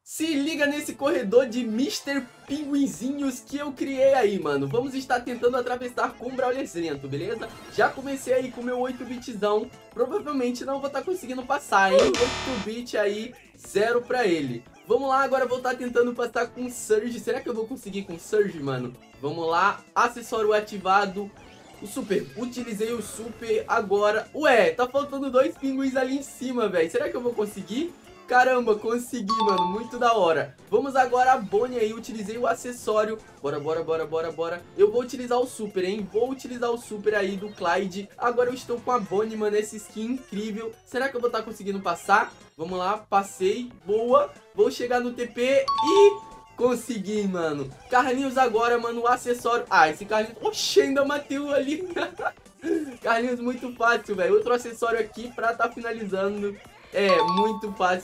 Se liga nesse corredor de Mr. Pinguinzinhos que eu criei aí, mano. Vamos estar tentando atravessar com o Brawler lento, beleza? Já comecei aí com o meu 8-bitzão. Provavelmente não vou estar conseguindo passar, hein? 8-bit aí, 0 pra ele. Vamos lá, agora vou estar tentando passar com Surge. Será que eu vou conseguir com Surge, mano? Vamos lá, acessório ativado. O super, utilizei o super agora. Ué, tá faltando 2 pinguins ali em cima, velho. Será que eu vou conseguir? Caramba, consegui, mano, muito da hora. Vamos agora a Bonnie aí, utilizei o acessório. Bora. Eu vou utilizar o super, hein? Vou utilizar o super aí do Clyde. Agora eu estou com a Bonnie, mano, essa skin incrível. Será que eu vou estar conseguindo passar? Vamos lá, passei, boa. Vou chegar no TP e... consegui, mano. Carlinhos agora, mano, o acessório. Ah, esse Carlinhos... oxe, ainda matei o ali. Carlinhos muito fácil, velho. Outro acessório aqui pra tá finalizando. É, muito fácil